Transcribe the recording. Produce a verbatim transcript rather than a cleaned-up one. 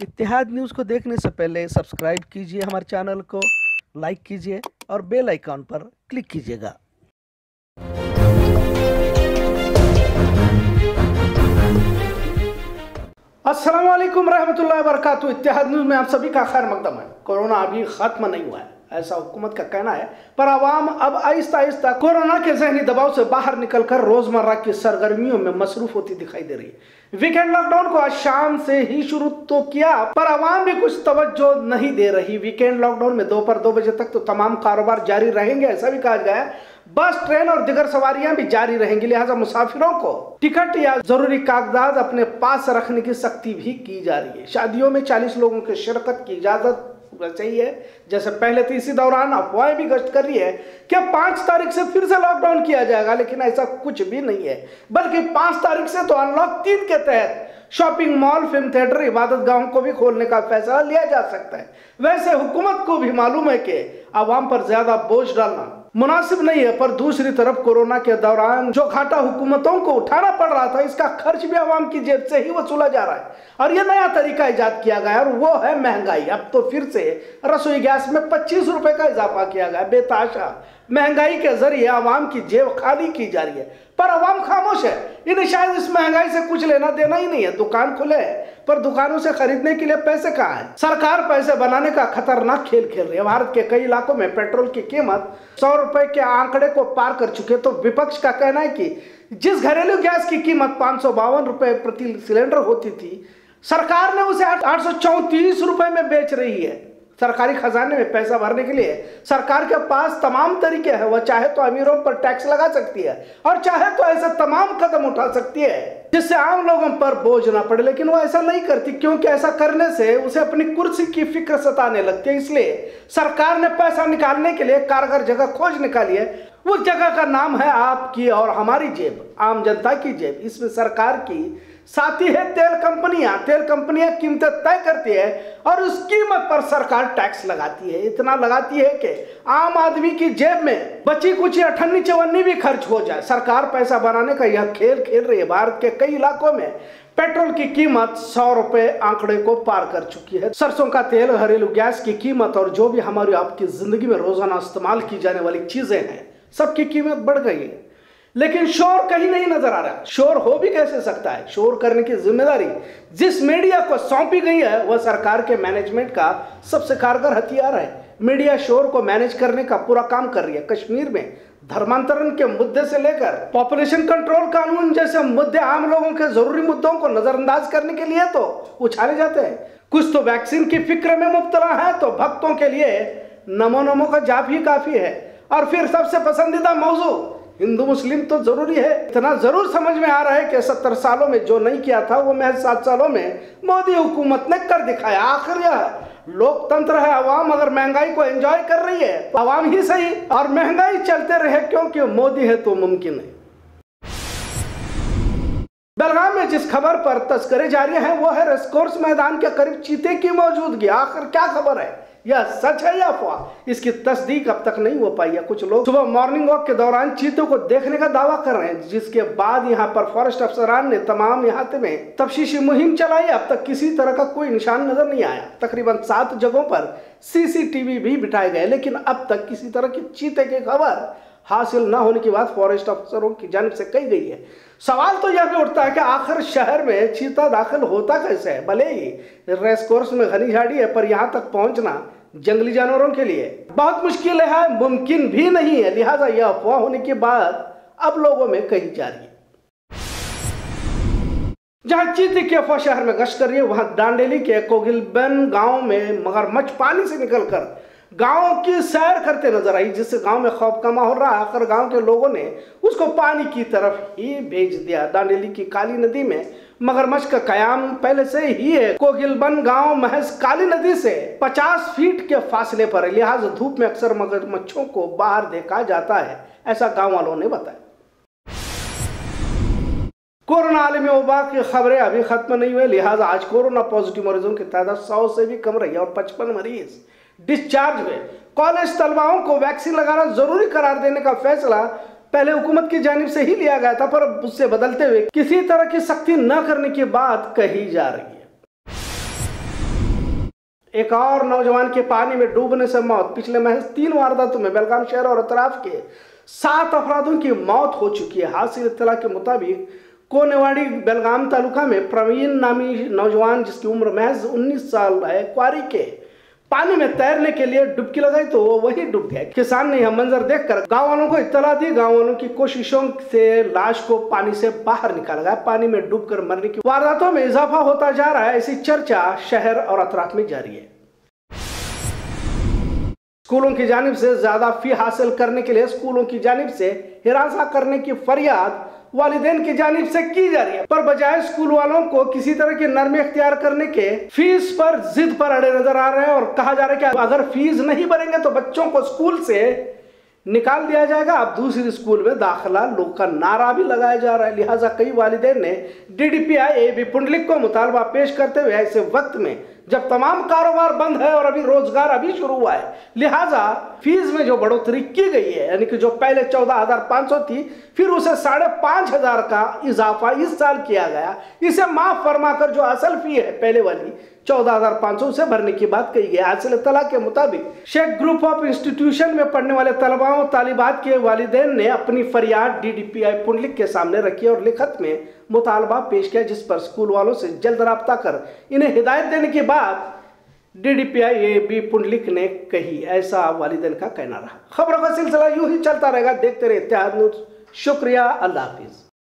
इत्तेहाद news को देखने से पहले सब्सक्राइब कीजिए हमारे चैनल को, लाइक कीजिए और बेल आइकॉन पर क्लिक कीजिएगा। अस्सलाम वालेकुम रहमतुल्लाहि व बरकातुहू। इत्तेहाद न्यूज़ में आप सभी का खैर मकदम है। कोरोना अभी खत्म नहीं हुआ है, ऐसा हुकूमत का कहना है, पर आवाम अब आहिस्ता आहिस्ता कोरोना के जहनी दबाव से बाहर निकलकर रोजमर्रा की सरगर्मियों में मसरूफ होती दिखाई दे रही है। वीकेंड लॉकडाउन को आज शाम से ही शुरू तो किया, पर आवाम भी कुछ तवज्जो नहीं दे रही। वीकेंड लॉकडाउन में दोपहर दो बजे तक तो तमाम कारोबार जारी रहेंगे, ऐसा भी कहा गया है। बस, ट्रेन और दिगर सवारियां भी जारी रहेंगी, लिहाजा मुसाफिरों को टिकट या जरूरी कागजात अपने पास रखने की सख्ती भी की जा रही है। शादियों में चालीस लोगों की शिरकत की इजाजत चाहिए है, जैसे पहले तो इसी दौरान अफवाहें भी गश्त कर रही है कि पांच तारीख से फिर से लॉकडाउन किया जाएगा, लेकिन ऐसा कुछ भी नहीं है, बल्कि पांच तारीख से तो अनलॉक तीन के तहत शॉपिंग मॉल, फिल्म थिएटर, इबादत गाहों को भी खोलने का फैसला लिया जा सकता है। वैसे हुकूमत को भी मालूम है कि आवाम पर ज्यादा बोझ डालना मुनासिब नहीं है, पर दूसरी तरफ कोरोना के दौरान जो घाटा हुकूमतों को उठाना पड़ रहा था, इसका खर्च भी आवाम की जेब से ही वसूला जा रहा है और यह नया तरीका इजाद किया गया और वो है महंगाई। अब तो फिर से रसोई गैस में पच्चीस रुपए का इजाफा किया गया। बेताशा महंगाई के जरिए आवाम की जेब खाली की जा रही है, पर आवाम खामोश है। इन्हें शायद इस महंगाई से कुछ लेना देना ही नहीं है। दुकान खुले है, पर दुकानों से खरीदने के लिए पैसे कहाँ हैं? सरकार पैसे बनाने का खतरनाक खेल खेल रही है। भारत के कई इलाकों में पेट्रोल की कीमत सौ रुपए के आंकड़े को पार कर चुके, तो विपक्ष का कहना है कि जिस घरेलू गैस की कीमत पाँच सौ बावन रुपए प्रति सिलेंडर होती थी, सरकार ने उसे आठ सौ चौंतीस रुपए में बेच रही है। सरकारी खजाने में पैसा भरने के लिए सरकार के पास तमाम तरीके हैं। वह चाहे तो अमीरों पर टैक्स लगा सकती है और चाहे तो ऐसे तमाम कदम उठा सकती है जिससे आम लोगों पर बोझ ना पड़े, लेकिन वो ऐसा नहीं करती, क्योंकि ऐसा करने से उसे अपनी कुर्सी की फिक्र सताने लगती है। इसलिए सरकार ने पैसा निकालने के लिए कारगर जगह खोज निकाली है। उस जगह का नाम है आपकी और हमारी जेब, आम जनता की जेब। इसमें सरकार की साथी है तेल कंपनियां। तेल कंपनियां कीमतें तय करती है और उस कीमत पर सरकार टैक्स लगाती है। इतना लगाती है कि आम आदमी की जेब में बची कुची अठन्नी चवन्नी भी खर्च हो जाए। सरकार पैसा बनाने का यह खेल खेल रही है। भारत के कई इलाकों में पेट्रोल की कीमत सौ रुपए आंकड़े को पार कर चुकी है। सरसों का तेल, घरेलू गैस की कीमत और जो भी हमारी आपकी जिंदगी में रोजाना इस्तेमाल की जाने वाली चीजें हैं, सबकी कीमत बढ़ गई है, लेकिन शोर कहीं नहीं नजर आ रहा। शोर हो भी कैसे सकता है? शोर करने की जिम्मेदारी जिस मीडिया को सौंपी गई है, वह सरकार के मैनेजमेंट का सबसे कारगर हथियार है। मीडिया शोर को मैनेज करने का पूरा काम कर रही है। कश्मीर में धर्मांतरण के मुद्दे से लेकर पॉपुलेशन कंट्रोल कानून जैसे मुद्दे आम लोगों के जरूरी मुद्दों को नजरअंदाज करने के लिए तो उछाले जाते हैं। कुछ तो वैक्सीन की फिक्र में मुब्तला है, तो भक्तों के लिए नमो नमो का जाप ही काफी है। और फिर सबसे पसंदीदा मौजू हिंदू मुस्लिम तो जरूरी है। इतना जरूर समझ में आ रहा है कि सत्तर सालों में जो नहीं किया था, वो महज सात सालों में मोदी हुकूमत ने कर दिखाया। आखिर यह लोकतंत्र है। आवाम अगर महंगाई को एंजॉय कर रही है तो आवाम ही सही, और महंगाई चलते रहे क्योंकि मोदी है तो मुमकिन है। बेलगाम में जिस खबर पर तस्करी जारी है, वो है रेसकोर्स मैदान के करीब चीते की मौजूदगी। आखिर क्या खबर है? यह सच है या अफवाह? इसकी तस्दीक अब तक नहीं हो पाई है। कुछ लोग सुबह मॉर्निंग वॉक के दौरान चीतों को देखने का दावा कर रहे हैं, जिसके बाद यहां पर फॉरेस्ट अफसरान ने तमाम इलाके में तफ्तीशी मुहिम चलाई। अब तक किसी तरह का कोई निशान नजर नहीं आया। तकरीबन सात जगहों पर सीसीटीवी भी बिठाए गए, लेकिन अब तक किसी तरह की चीते की खबर हासिल न होने की बात फॉरेस्ट अफसरों की जानिब से कही गई है। सवाल तो यह भी उठता है कि आखिर शहर में चीता दाखिल होता कैसे है? भले ही रेसकोर्स में घनी झाड़ी है, पर यहाँ तक पहुँचना जंगली जानवरों के लिए बहुत मुश्किल है, मुमकिन भी नहीं है। लिहाजा यह अफवाह होने की बात अब लोगों में कही जा रही है। जहां चीते की अफवाह शहर में गश्त कर रही है, वहां दांडेली के कोगिलबन गांव में मगरमच्छ पानी से निकलकर गांव की सैर करते नजर आई, जिससे गांव में खौफ का माहौल रहा। आखिर गांव के लोगों ने उसको पानी की तरफ ही भेज दिया। दांडेली की काली नदी में मगरमच्छ का कयाम पहले से ही है। कोगिलबन गांव महज काली नदी से पचास फीट के फासले पर है, लिहाजा धूप में अक्सर मगरमच्छों को बाहर देखा जाता है, ऐसा गांव वालों ने बताया। कोरोना आलमी वबा की खबरें अभी खत्म नहीं हुई, लिहाजा आज कोरोना पॉजिटिव मरीजों की तादाद सौ से भी कम रही और पचपन मरीज डिस्चार्ज हुए। कॉलेज तलबाओं को वैक्सीन लगाना जरूरी करार देने का फैसला पहले हुकूमत की जानिब से ही लिया गया था, पर उससे बदलते हुए किसी तरह की सख्ती न करने की बात कही जा रही है। एक और नौजवान के पानी में डूबने से मौत। पिछले महज तीन वारदातों में बेलगाम शहर और अतराफ के सात अफरादों की मौत हो चुकी है। हासिल इत्तला के मुताबिक कोनेवाड़ी बेलगाम तालुका में प्रवीण नामी नौजवान, जिसकी उम्र महज उन्नीस साल है, क्वारी के पानी में तैरने के लिए डुबकी लगाई तो वो वही डूब गया। किसान ने यह मंजर देखकर गांव वालों को इत्तला दी। गांव वालों की कोशिशों से लाश को पानी से बाहर निकाला गया। पानी में डूबकर मरने की वारदातों में इजाफा होता जा रहा है, ऐसी चर्चा शहर और अतराफ में जारी है। स्कूलों की जानिब से ज्यादा फी हासिल करने के लिए स्कूलों की जानिब से हिरासा करने की फरियाद वालिदैन की जानिब से की जा रही है, पर बजाय स्कूल वालों को किसी तरह की नरमी अख्तियार करने के फीस पर जिद पर अड़े नजर आ रहे हैं और कहा जा रहा है कि अगर फीस नहीं भरेंगे तो बच्चों को स्कूल से निकाल दिया जाएगा। अब दूसरी स्कूल में दाखिला लोग का नारा भी लगाया जा रहा है। लिहाजा कई वालिदैन ने डीडीपीआई ए बी पुंडलिक को मुतालबा पेश करते हुए ऐसे वक्त में जब तमाम कारोबार बंद है और अभी रोजगार अभी शुरू हुआ है, लिहाजा फीस में जो बढ़ोतरी की गई है, यानी कि जो पहले चौदह हजार पाँच सौ थी, फिर उसे साढ़े पाँच हजार का इजाफा इस साल किया गया। इसे माफ फरमाकर जो असल फी है पहले वाली चौदह हजार पाँच सौ से भरने की बात कही गई। हासिल इत्तला के मुताबिक शेख ग्रुप ऑफ इंस्टीट्यूशन में पढ़ने वाले तलबाओं तालिबात के वालिदैन ने अपनी फरियाद डीडीपीआई पुंडलिक के सामने रखी और लिखत में मुतालबा पेश किया, जिस पर स्कूल वालों से जल्द राब्ता कर इन्हें हिदायत देने की बात डीडीपीआई ए बी पुंडलिक ने कही। ऐसा वालिदैन का कहना रहा। खबरों का सिलसिला यूं ही चलता रहेगा। देखते रहे इत्तेहाद न्यूज़। शुक्रिया। अल्लाह हाफिज।